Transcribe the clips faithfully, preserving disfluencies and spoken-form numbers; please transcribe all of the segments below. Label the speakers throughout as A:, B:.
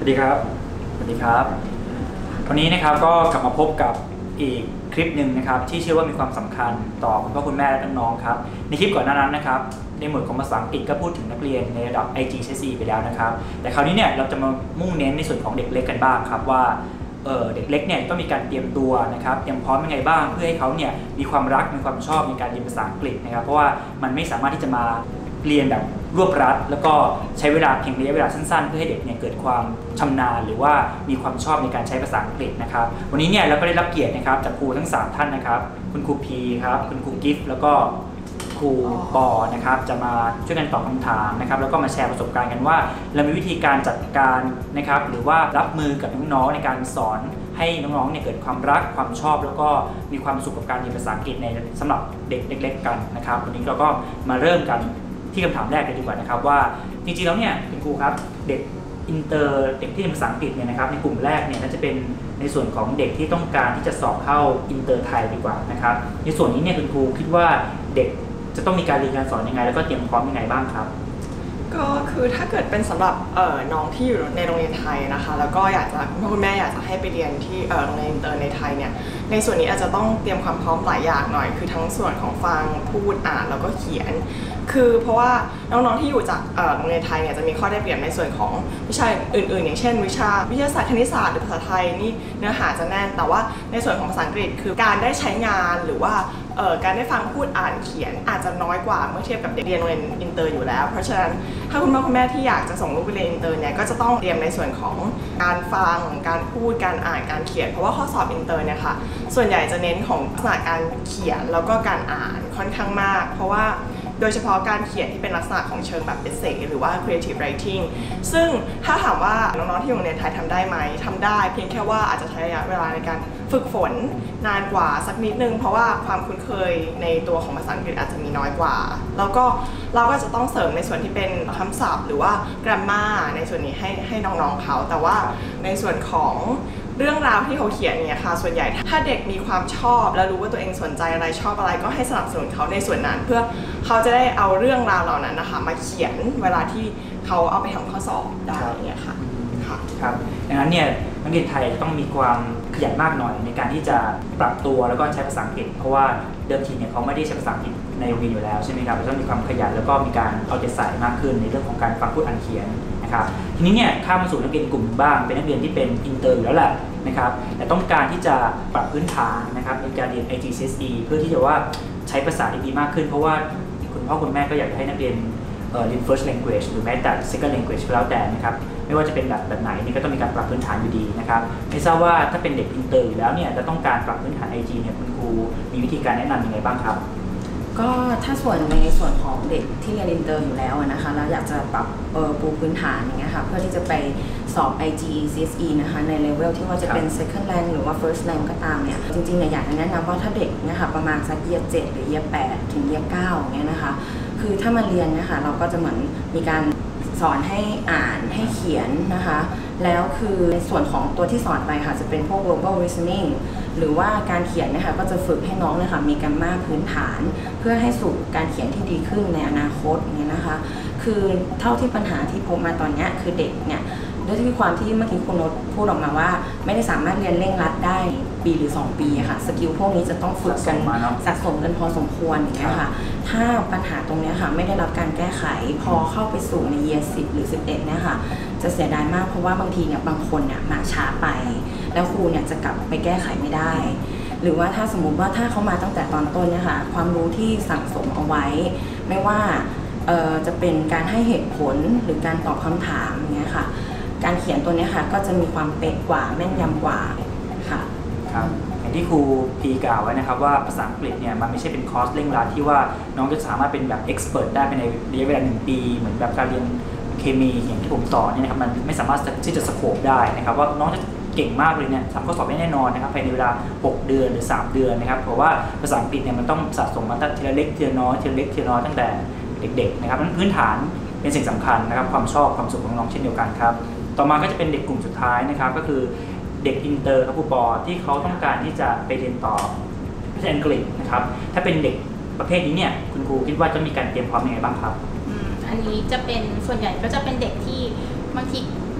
A: วัสดีครับสวัสดีครับวันนี้นะครับก็กลับมาพบกับอีกคลิปหนึ่งนะครับที่เชื่อว่ามีความสำคัญต่อคุณพ่อคุณแม่และน้องๆครับในคลิปก่อนหน้านั้นนะครับในหมวดของภาษาอังกฤษก็พูดถึงนักเรียนในระดับ ไอ จี เอส อี ไปแล้วนะครับแต่คราวนี้เนี่ยเราจะมามุ่งเน้นในส่วนของเด็กเล็กกันบ้างครับว่าเออเด็กเล็กเนี่ยต้องมีการเตรียมตัวนะครับเตรียมพร้อมยังไงบ้างเพื่อให้เขาเนี่ยมีความรักมีความชอบในการเรียนภาษาอังกฤษนะครับเพราะว่ามันไม่สามารถที่จะมาเรียนแบบรวบรัดแล้วก็ใช้เวลาเพียงระยะเวลาสั้นๆเพื่อให้เด็กเนี่ยเกิดความชำนาญหรือว่ามีความชอบในการใช้ภาษาอังกฤษนะครับวันนี้เนี่ยเราก็ได้รับเกียรตินะครับจากครูทั้งสามท่านนะครับคุณครูพีครับคุณครูกิฟต์แล้วก็ครูปอนะครับจะมาช่วยกันตอบคำถามนะครับแล้วก็มาแชร์ประสบการณ์กันว่าเรามีวิธีการจัดการนะครับหรือว่ารับมือกับน้องๆในการสอนให้น้องๆเนี่ยเกิดความรักความชอบแล้วก็มีความสุขกับการเรียนภาษาอังกฤษในสำหรับเด็กเล็กๆกันนะครับวันนี้เราก็มาเริ่มกันที่คำถามแรกเลยดีกว่านะครับว่าจริงๆแล้วเนี่ยคุณครูครับเด็กอินเตอร์เด็กที่เรียนภาษาอังกฤษเนี่ยนะครับในกลุ่มแรกเนี่ยน่าจะเป็นในส่วนของเด็กที่ต้องการที่จะสอบเข้าอินเตอร์ไทยดีกว่านะครับในส่วนนี้เนี่ยคุณครูคิดว่าเด็กจะต้องมีการเรียนการสอนยังไงแล้วก็เตรียมพร้อมยังไงบ้างครับ
B: ก็คือถ้าเกิดเป็นสำหรับน้องที่อยู่ในโรงเรียนไทยนะคะแล้วก็อยากจะคุณพ่อคุณแม่อยากจะให้ไปเรียนที่โรงเรียนอินเตอร์ในไทยเนี่ยในส่วนนี้อาจจะต้องเตรียมความพร้อมหลายอย่างหน่อยคือทั้งส่วนของฟังพูดอ่านแล้วก็เขียนคือเพราะว่าน้องๆที่อยู่จากโรงเรียนไทยเนี่ยจะมีข้อได้เปรียบในส่วนของวิชาอื่นๆอย่างเช่นวิชาวิทยาศาสตร์คณิตศาสตร์หรือภาษาไทยนี่เนื้อหาจะแน่นแต่ว่าในส่วนของภาษาอังกฤษคือการได้ใช้งานหรือว่าการได้ฟังพูดอ่านเขียนอาจจะน้อยกว่าเมื่อเทียบกับเด็กเรียนโรงเรียนอินเตอร์อยู่แล้วเพราะฉะนั้นถ้าคุณพ่อคุณแม่ที่อยากจะส่งลูกไปเรียนอินเตอร์เนี่ยก็จะต้องเตรียมในส่วนของการฟังการพูดการอ่านการเขียนเพราะว่าข้อสอบอินเตอร์เนี่ยค่ะส่วนใหญ่จะเน้นของลักษณะการเขียนแล้วก็การอ่านค่อนข้างมากเพราะว่าโดยเฉพาะการเขียนที่เป็นลักษณะของเชิงแบบ essay หรือว่า creative writing ซึ่งถ้าถามว่าน้องๆที่อยู่ในไทยทำได้ไหมทำได้เพียงแค่ว่าอาจจะใช้ระยะเวลาในการฝึกฝนนานกว่าสักนิดนึงเพราะว่าความคุ้นเคยในตัวของภาษาอังกฤษอาจจะมีน้อยกว่าแล้วก็เราก็จะต้องเสริมในส่วนที่เป็นคำศัพท์หรือว่า grammar ในส่วนนี้ให้ให้น้องๆเขาแต่ว่าในส่วนของเรื่องราวที่เขาเขียนเนี่ยค่ะส่วนใหญ่ถ้าเด็กมีความชอบและรู้ว่าตัวเองสนใจอะไรชอบอะไรก็ให้สนับสนุนเขาในส่วนนั้นเพื่อเขาจะได้เอาเรื่องราวเหล่านั้นนะคะมาเขียนเวลาที่เขาเอาไปทำข้อสอบได้เนี่ยค่ะ
A: ครับดังนั้นเนี่ยนักเรียนไทยจะต้องมีความขยันมากหน่อยในการที่จะปรับตัวแล้วก็ใช้ภาษาอังกฤษเพราะว่าเดิมทีเนี่ยเขาไม่ได้ใช้ภาษาอังกฤษในโรงเรียนอยู่แล้วใช่ไหมครับต้องมีความขยันแล้วก็มีการเอาใจใส่มากขึ้นในเรื่องของการฟังพูดอ่านเขียนนะครับทีนี้เนี่ยข้ามมาสู่นักเรียนกลุ่มบ้างเป็นนักเรียนที่เป็นอินเตอร์อยู่แล้วแหละนะครับแต่ต้องการที่จะปรับพื้นฐานนะครับในการเรียน ไอ จี ซี เอส อี เพื่อที่จะว่าใช้ภาษาได้ดีมากขึ้นเพราะว่าคุณพ่อคุณแม่ก็อยากให้นักเรียนเรียน first language หรือแม้แต่ second language ก็แล้วแต่นะครับไม่ว่าจะเป็นแบบแบบไหนนี่ก็ต้องมีการปรับพื้นฐานอยู่ดีนะครับไม่ทราบว่าถ้าเป็นเด็กอินเตอร์อยู่แล้วเนี่ยจะต้องการปรับพื้นฐาน ไอ จี เนี่ยคุณครูมีวิธีการแนะนำยังไงบ้างครับ
C: ก็ถ้าส่วนในส่วนของเด็กที่เรียนอินเตอร์อยู่แล้วนะคะแล้วอยากจะปรับปูพื้นฐานอย่างเงี้ยค่ะเพื่อที่จะไปสอบ ไอ จี ซี เอส อี นะคะในเลเวลที่ว่าจะเป็น second rank หรือว่า first rank ก็ตามเนี่ยจริงๆเนี่ยอยากจะแนะนำว่าถ้าเด็กเนี่ยค่ะประมาณสักเยียร์เจ็ดหรือเยียร์แปดถึงเยียร์เก้าอย่างเงี้ยนะคะคือถ้ามาเรียนเนี่ยค่ะเราก็จะเหมือนมีการสอนให้อ่านให้เขียนนะคะแล้วคือในส่วนของตัวที่สอนไปค่ะจะเป็นพวก verbal reasoning หรือว่าการเขียนนะคะก็จะฝึกให้น้องนะคะมีการบ้านพื้นฐานเพื่อให้สู่การเขียนที่ดีขึ้นในอนาคตเนี่ยนะคะคือเท่าที่ปัญหาที่พบมาตอนนี้คือเด็กเนี่ยด้วยที่ความที่เมื่อกี้คุณนชพูดออกมาว่าไม่ได้สามารถเรียนเร่งรัดได้ปีหรือสองปีค่ะสกิลพวกนี้จะต้องฝึกกันสะสมกันพอสมควรอย่างเงี้ยค่ะถ้าปัญหาตรงนี้ค่ะไม่ได้รับการแก้ไขพอเข้าไปสู่ในเยียร์สิบหรือสิบเอ็ดเนี่ยค่ะจะเสียดายมากเพราะว่าบางทีเนี่ยบางคนเนี่ยมาช้าไปแล้วครูเนี่ยจะกลับไปแก้ไขไม่ได้หรือว่าถ้าสมมุติว่าถ้าเขามาตั้งแต่ตอนต้นเนี่ยค่ะความรู้ที่สั่งสมเอาไว้ไม่ว่าจะเป็นการให้เหตุผลหรือการตอบคำถามอย่างเงี้ยค่ะการเขียนตัวนี้ค่ะก็จะมีความเป๊ะกว่าแม่นยำกว่าค่ะ
A: ครับอย่างที่ครูพีกล่าวไว้นะครับว่าภาษาอังกฤษเนี่ยมันไม่ใช่เป็นคอร์สเร่งรัดที่ว่าน้องจะสามารถเป็นแบบเอ็กซ์เพรสได้ภายในระยะเวลาหนึ่งปีเหมือนแบบการเรียนเคมีอย่างที่ผมสอนเนี่ยนะครับมันไม่สามารถที่จะสโคปได้นะครับว่าน้องจะเก่งมากเลยเนี่ยทำข้อสอบได้แน่นอนนะครับภายในเวลาหกเดือนหรือสามเดือนนะครับเพราะว่าภาษาอังกฤษเนี่ยมันต้องสะสมมาตั้งทีละเล็กทีละน้อยทีละเล็กทีละน้อยตั้งแต่เด็กๆนะครับนั้นพื้นฐานเป็นสิ่งสำคัญนะครับความชอบความสุขของน้องเช่นเดียวกันครับต่อมาก็จะเป็นเด็กกลุ่มสุดท้ายนะครับก็คือเด็กอินเตอร์ครับครูปอที่เขาต้องการที่จะไปเรียนต่อภาษาอังกฤษนะครับถ้าเป็นเด็กประเภทนี้เนี่ยคุณครูคิดว่าจะมีการเตรียมพร้อมยังไงบ้างครับ
D: อันนี้จะเป็นส่วนใหญ่ก็จะเป็นเด็กที่บางที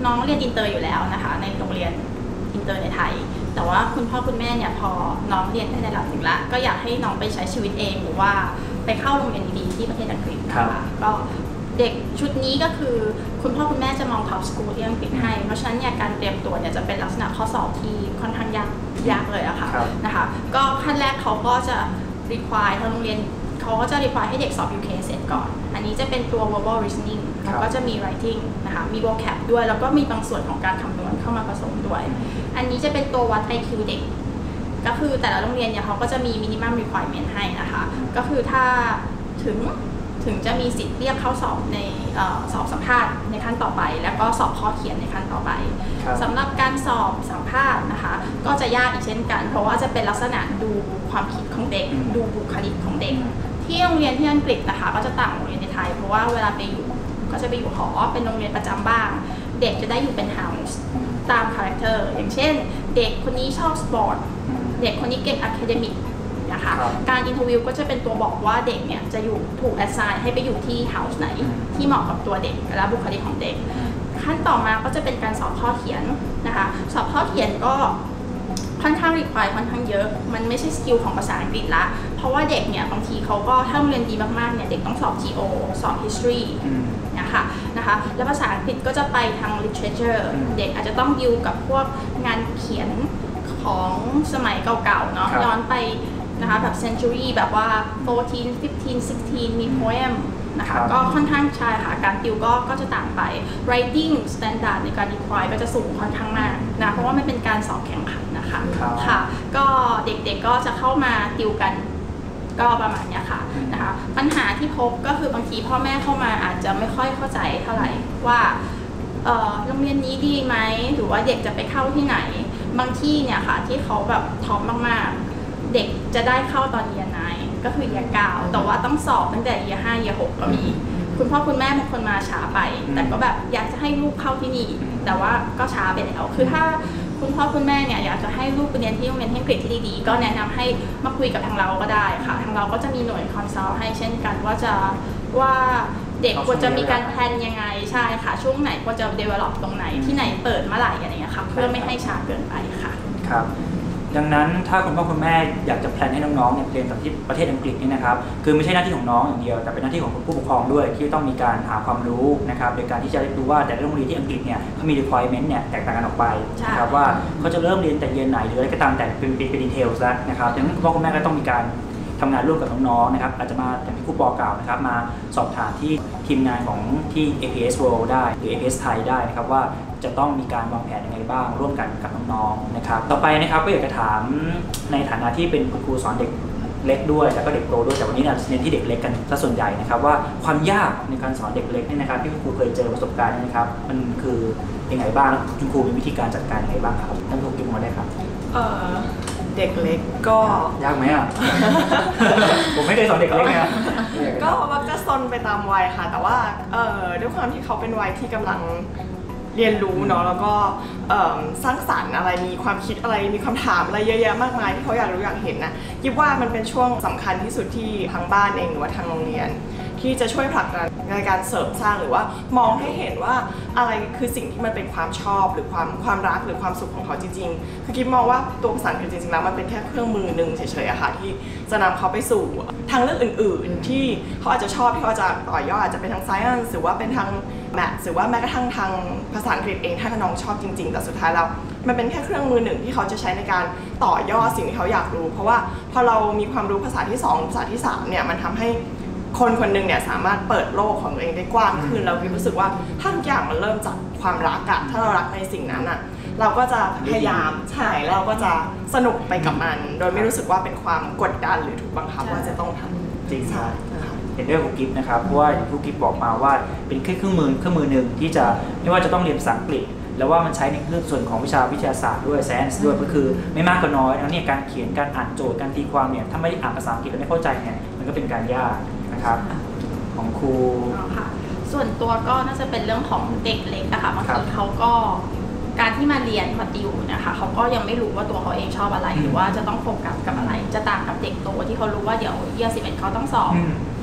D: น้องเรียนอินเตอร์อยู่แล้วนะคะในโรงเรียนอินเตอร์ในไทยแต่ว่าคุณพ่อคุณแม่เนี่ยพอน้องเรียนได้ในระดับหนึ่งละก็อยากให้น้องไปใช้ชีวิตเองหรือว่าไปเข้าโรงเรียนดีๆที่ประเทศอังกฤษนะคะก็เด็กชุดนี้ก็คือคุณพ่อคุณแม่จะมองท็อปสกูลที่อังกฤษให้เพราะฉะนั้นเนี่ยการเตรียมตัวเนี่ยจะเป็นลักษณะข้อสอบที่ค่อนข้างยากยากเลยอะค่ะนะคะก็ขั้นแรกเขาก็จะ require ทางโรงเรียนเขาก็จะ require ให้เด็กสอบ ยู เค เสร็จก่อนอันนี้จะเป็นตัว verbal reasoning แล้วก็จะมี writing นะคะมี vocab ด้วยแล้วก็มีบางส่วนของการคำนวณเข้ามาผสมด้วยอันนี้จะเป็นตัววัด ไอ คิว เด็กก็คือแต่ละโรงเรียนเนี่ยเขาก็จะมี minimum requirement ให้นะคะก็คือถ้าถึงถึงจะมีสิทธิ์เรียกเข้าสอบในสอบสัมภาษณ์ในขั้นต่อไปแล้วก็สอบข้อเขียนในขั้นต่อไปสำหรับการสอบสัมภาษณ์นะคะก็จะยากอีกเช่นกันเพราะว่าจะเป็นลักษณะดูความคิดของเด็กดูบุคลิกของเด็กที่โรงเรียนที่อังกฤษนะคะก็จะต่างโรงเรียนในไทยเพราะว่าเวลาไปอยู่ก็จะไปอยู่หอเป็นโรงเรียนประจำบ้างเด็กจะได้อยู่เป็นเฮาส์ตามคาแรคเตอร์อย่างเช่นเด็กคนนี้ชอบสปอร์ตเด็กคนนี้เก่งอะคาเดมิกนะคะการอินเทอร์วิวก็จะเป็นตัวบอกว่าเด็กเนี่ยจะอยู่ถูกแอสไซน์ให้ไปอยู่ที่เฮาส์ไหนที่เหมาะกับตัวเด็กและบุคลิกของเด็กขั้นต่อมาก็จะเป็นการสอบข้อเขียนนะคะสอบข้อเขียนก็ค่อนข้างรีควายค่อนข้างเยอะมันไม่ใช่สกิลของภาษาอังกฤษละเพราะว่าเด็กเนี่ยบางทีเขาก็ถ้าเรียนดีมากๆเนี่ยเด็กต้องสอบ จี โอ สอบ history นะคะนะคะแล้วภาษาอังกฤษก็จะไปทาง literature เด็กอาจจะต้องดิวกับพวกงานเขียนของสมัยเก่าๆเนาะย้อนไปนะคะแบบ century แบบว่า fourteen fifteen sixteen มี poem นะคะก็ค่อนข้างใช่ค่ะการติวก็ก็จะต่างไป writing standard ในการ require ก็จะสูงค่อนข้างมากนะเพราะว่ามันเป็นการสอบแข่งขันนะคะค่ะก็เด็กๆก็จะเข้ามาติวกันก็ประมาณนี้ค่ะนะคะปัญหาที่พบก็คือบางทีพ่อแม่เข้ามาอาจจะไม่ค่อยเข้าใจเท่าไหร่ว่าโรงเรียนนี้ดีไหมหรือว่าเด็กจะไปเข้าที่ไหนบางที่เนี่ยค่ะที่เขาแบบท็อปมากๆเด็กจะได้เข้าตอนเยียร์ไนน์ก็คือเยียร์เก้าแต่ว่าต้องสอบตั้งแต่เยียร์ห้าเยียร์หกก็มีคุณพ่อคุณแม่บางคนมาช้าไปแต่ก็แบบอยากจะให้ลูกเข้าที่นี่แต่ว่าก็ช้าไปแล้วคือถ้าคุณพ่อคุณแม่เนี่ยอยากจะให้ลูกไปเรียนที่โรงเรียนที่อังกฤษที่ดีๆก็แนะนำให้มาคุยกับทางเราก็ได้ค่ะทางเราก็จะมีหน่วยคอนซัลท์ให้เช่นกันว่าจะว่าเด็กควรจะมีการแพลนยังไงใช่ค่ะช่วงไหนควรจะ develop ตรงไหนที่ไหนเปิดเมื่อไหร่อะไรอย่างเงี้ยค่ะเพื่อไม่ให้ช้าเกินไปค่ะ
A: ครับดังนั้นถ้าคุณพ่อคุณแม่อยากจะแพลนให้น้องๆเนี่ยเรียนจากที่ประเทศอังกฤษนี่นะครับคือไม่ใช่หน้าที่ของน้องอย่างเดียวแต่เป็นหน้าที่ของผู้ปกครองด้วยที่ต้องมีการหาความรู้นะครับโดยการที่จะดูว่าแต่ละโรงเรียนที่อังกฤษเนี่ยเขามี requirement เนี่ยแตกต่างกันออกไปนะครับว่าเขาจะเริ่มเรียนแต่เรียนไหนหรืออะไรก็ตามแต่เป็นเป็นดีเทลซะนะครับดังนั้นคุณพ่อคุณแม่ก็ต้องมีการทำงานร่วมกับน้องๆนะครับอาจจะมาอย่างที่ครูปอกล่าวนะครับมาสอบถามที่ทีมงานของที่ เอ พี เอส World ได้หรือ เอ พี เอส ไทยได้นะครับว่าจะต้องมีการวางแผนยังไงบ้างร่วมกันกับน้องๆนะครับต่อไปนะครับก็อยากจะถามในฐานะที่เป็นครูสอนเด็กเล็กด้วยแล้วก็เด็กโตด้วยแต่วันนี้เนี่ยเน้นที่เด็กเล็กกันซะส่วนใหญ่นะครับว่าความยากในการสอนเด็กเล็กนี่นะครับที่ครูเคยเจอประสบการณ์นะครับมันคือยังไงบ้างคุณครูมีวิธีการจัดการยังไงบ้างครับท่านครูกิ๊กมาได้ครับ
B: เออเด็กเล็กก็
A: ยากไหมอ่ะ ผมไม่เคยสอนเด็กเล็กไง
B: ก็มักจะซนไปตามวัยค่ะแต่ว่าเอ่อด้วยความที่เขาเป็นวัยที่กำลังเรียนรู้เนาะแล้วก็สร้างสรรค์อะไรมีความคิดอะไรมีคำถามอะไรเยอะแยะมากมายที่เขาอยากรู้อยากเห็นนะยิบว่ามันเป็นช่วงสำคัญที่สุดที่ทางบ้านเองหรือว่าทางโรงเรียนที่จะช่วยผลักดันในการเสริมสร้างหรือว่ามองให้เห็นว่าอะไรคือสิ่งที่มันเป็นความชอบหรือความความรักหรือความสุขของเขาจริงๆคือกิ๊บมองว่าตัวภาษาอังกฤษจริงๆแล้วมันเป็นแค่เครื่องมือหนึ่งเฉยๆอะค่ะที่จะนำเขาไปสู่ทางเลือกอื่นๆที่เขาอาจจะชอบที่เขาจะต่อยอดอาจจะเป็นทาง science หรือว่าเป็นทาง math หรือว่าแม้กระทั่งทางภาษาอังกฤษเองถ้าน้องชอบจริงๆแต่สุดท้ายแล้วมันเป็นแค่เครื่องมือหนึ่งที่เขาจะใช้ในการต่อยอดสิ่งที่เขาอยากรู้เพราะว่าพอเรามีความรู้ภาษาที่สองภาษาที่สามเนี่ยมันทำให้คนคนหนึ่งเนี่ยสามารถเปิดโลกของตัวเองได้กว้างขึ้นเรารู้สึกว่าถ้าทุกอย่างมันเริ่มจากความรักอะถ้าเรารักในสิ่งนั้นอะเราก็จะพยายามใช่แล้วเราก็จะสนุกไปกับมันโดยไม่รู้สึกว่าเป็นความกดดันหรือถูกบังคับว่าจะต้องทำ
A: จริงใช่เห็นด้วยกับกิฟต์นะครับเพราะว่าผู้กิฟต์บอกมาว่าเป็นแค่เครื่องมือเครื่องมือหนึ่งที่จะไม่ว่าจะต้องเรียนภาษาอังกฤษแล้วว่ามันใช้ในเรื่องส่วนของวิชาวิทยาศาสตร์ด้วย science ด้วยก็คือไม่มากก็น้อยแล้วเนี่ยการเขียนการอ่านโจทย์การตีความเนี่ยถ้าไม่ได้อ่านภาษาอังกฤษแล้วไม่เข้าใจเนี่ยมันก็เป็นการยากนะครับของครู
D: ค่ะส่วนตัวก็น่าจะเป็นเรื่องของเด็กเล็กนะคะบางทีเขาก็การที่มาเรียนมาติวนะคะเขาก็ยังไม่รู้ว่าตัวเขาเองชอบอะไรหรือว่าจะต้องโฟกัสกับอะไรจะต่างกับเด็กโตที่เขารู้ว่าเดี๋ยวเยียร์สิบเอ็ดเขาต้องสอบ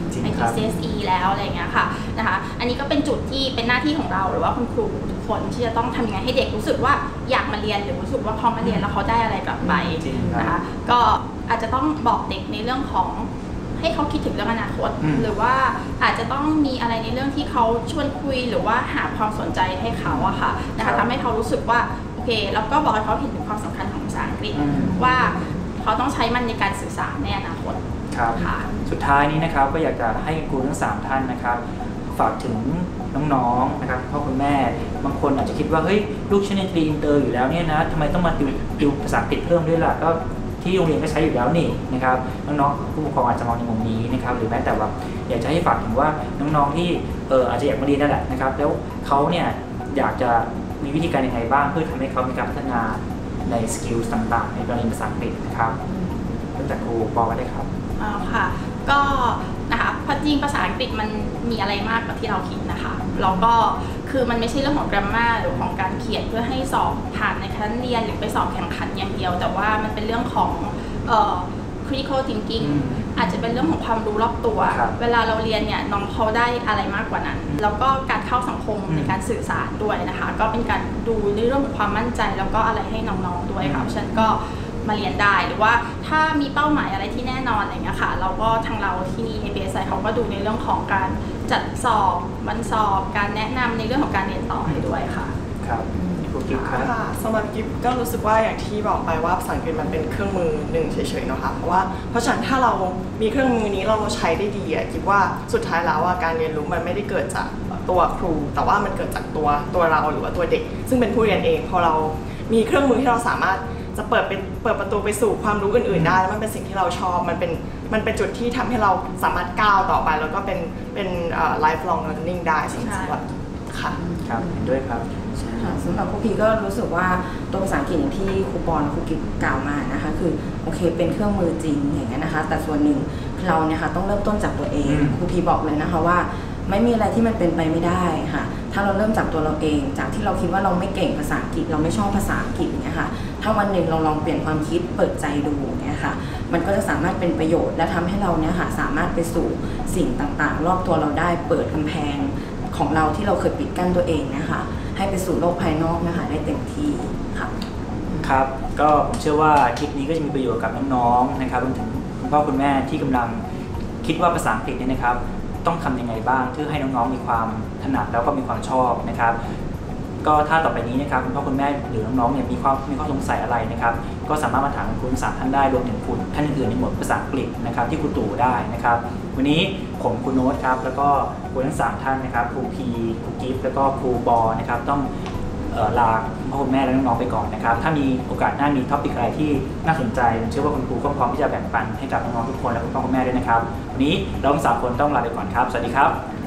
A: จริง
D: ไอ
A: ค
D: ที
A: รับ
D: ซี เอส อี แล้วอะไรอย่างเงี้ยค่ะนะคะอันนี้ก็เป็นจุดที่เป็นหน้าที่ของเราหรือว่าคุณครูทุกคนที่จะต้องทำยังไงให้เด็กรู้สึกว่าอยากมาเรียนหรือรู้สึกว่าพอมาเรียนแล้วเขาได้อะไรกลับไป
A: จริงครับ
D: นะคะก็อาจจะต้องบอกเด็กในเรื่องของให้เขาคิดถึงเรื่องอนาคต
A: อืม
D: หรือว่าอาจจะต้องมีอะไรในเรื่องที่เขาชวนคุยหรือว่าหาความสนใจให้เขาอะค่ะนะคะทำให้เขารู้สึกว่าโอเคแล้วก็บอกให้เขาเห็นถึงความสำคัญของภาษาอังกฤษ
A: อืม
D: ว่าเขาต้องใช้มันในการสื่อสารในอนาคต
A: ครับ
D: ค่ะ
A: สุดท้ายนี้นะครับก็อยากจะให้ครูทั้งสามท่านนะครับฝากถึงน้องๆนะครับพ่อคุณแม่บางคนอาจจะคิดว่าเฮ้ยลูกฉันเรียนอินเตอร์อยู่แล้วเนี่ยนะทำไมต้องมาติวติวภาษาอังกฤษเพิ่มด้วยล่ะก็ที่โรงเรียนก็ใช้อยู่แล้วนี่นะครับน้องๆผู้ปกครองอาจจะมองในมุมนี้นะครับหรือแม้แต่ว่าอยากจะให้ฝากถึงว่าน้องๆที่เอออาจจะอยากมาเรียนนั่นแหละนะครับแล้วเขาเนี่ยอยากจะมีวิธีการยังไงบ้างเพื่อทำให้เขามีการพัฒนาในสกิลต่างๆในการเรียนภาษาอังกฤษนะครับเริ่มจากครูปอก็ได้ครับ
D: อ๋อค่ะก็นะคะเพราะจริงภาษาอังกฤษมันมีอะไรมากกว่าที่เราคิดนะคะแล้วก็คือมันไม่ใช่เรื่องของ grammar หรือของการเขียนเพื่อให้สอบผ่านในชั้นเรียนหรือไปสอบแข่งขันอย่างเดียว แต่ว่ามันเป็นเรื่องของเอ่อ critical thinking
A: อืม
D: อาจจะเป็นเรื่องของความรู้รอบตัว
A: ครับ
D: เวลาเราเรียนเนี่ยน้องเขาได้อะไรมากกว่านั้น แล้วก็การเข้าสังคม
A: อืม
D: ในการสื่อสารด้วยนะคะก็เป็นการดูในเรื่องของความมั่นใจแล้วก็อะไรให้น้องๆด้วยค่ะเพราะฉะนั้นก็มาเรียนได้หรือว่าถ้ามีเป้าหมายอะไรที่แน่นอนอะไรอย่างเงี้ยค่ะเราก็ทางเราที่นี่ เอ บี เอส ไอ เขาก็ดูในเรื่องของการจัดสอบวันสอบการแนะนำในเรื่องของการเรียนต่อให้ด้วยค่ะ
A: ครับครูกิ๊ฟครับ
B: ค่ะสำหรับกิฟก็รู้สึกว่าอย่างที่บอกไปว่าภาษาอังกฤษมันเป็นเครื่องมือหนึ่งเฉยๆเนาะค่ะเพราะว่าเพราะฉะนั้นถ้าเรามีเครื่องมือนี้เราใช้ได้ดีอะกิฟว่าสุดท้ายแล้วว่าการเรียนรู้มันไม่ได้เกิดจากตัวครู แต่ว่ามันเกิดจากตัวตัวเราหรือว่าตัวเด็ก ซึ่งเป็นผู้เรียนเองพอเรามีเครื่องมือที่เราสามารถจะเปิดเป็นเปิดประตูไปสู่ความรู้อื่นๆได้แล้วมันเป็นสิ่งที่เราชอบมันเป็นมันเป็นจุดที่ทำให้เราสามารถก้าวต่อไปแล้วก็เป็นเป็น lifelong learning ได้สำหรับค่ะ
A: ครับเห็นด้วยครับ
C: ใช่ค่ะสำหรับครูพีก็รู้สึกว่าตัวภาษาอังกฤษอย่างที่ครูปอนครูกิฟกล่าวมานะคะคือโอเคเป็นเครื่องมือจริงอย่างนี้นนะคะแต่ส่วนหนึ่งเราเนี่ยค่ะต้องเริ่มต้นจากตัวเอง
A: อืม
C: ครูพีบอกเลยนะคะว่าไม่มีอะไรที่มันเป็นไปไม่ได้ค่ะถ้าเราเริ่มจากตัวเราเองจากที่เราคิดว่าเราไม่เก่งภาษาอังกฤษเราไม่ชอบภาษาอังกฤษเนี่ยค่ะถ้าวันหนึ่งเราลองเปลี่ยนความคิดเปิดใจดูเนี่ยค่ะมันก็จะสามารถเป็นประโยชน์และทำให้เราเนี่ยค่ะสามารถไปสู่สิ่งต่างๆ รอบตัวเราได้เปิดกำแพงของเราที่เราเคยปิดกั้นตัวเองนะคะให้ไปสู่โลกภายนอกนะคะได้เต็มที่ค่ะ
A: ครับก็ผมเชื่อว่าคลิปนี้ก็จะมีประโยชน์กับน้องๆนะครับรวมถึงคุณพ่อคุณแม่ที่กำลังคิดว่าภาษาอังกฤษเนี่ยนะครับต้องทำยังไงบ้างเพื่อให้น้องๆมีความถนัดแล้วก็มีความชอบนะครับก็ถ้าต่อไปนี้นะครับคุณพ่อคุณแม่หรือน้องๆเนี่ยมีความมีข้อสงสัยอะไรนะครับก็สามารถมาถามคุณสามท่านได้รวมถึงคุณท่านอื่นๆในหมวดภาษาอังกฤษนะครับที่ครูตู่ได้นะครับวันนี้ผมครูโน้ตครับแล้วก็ครูทั้งสามท่านนะครับครูพีครูกิฟต์แล้วก็ครูบอนะครับต้องเอ่อลาพ่อคุณแม่และน้องๆไปก่อนนะครับถ้ามีโอกาสหน้ามีท็อปิกอะไรที่น่าสนใจผมเชื่อว่าคุณครูก็พร้อมที่จะแบ่งปันให้กับน้องๆทุกคนและคุณพ่อคุณแม่ด้วยนะครับวันนี้เราทั้งสามคนต้องลาไปก่อนครับสวัสดีครับ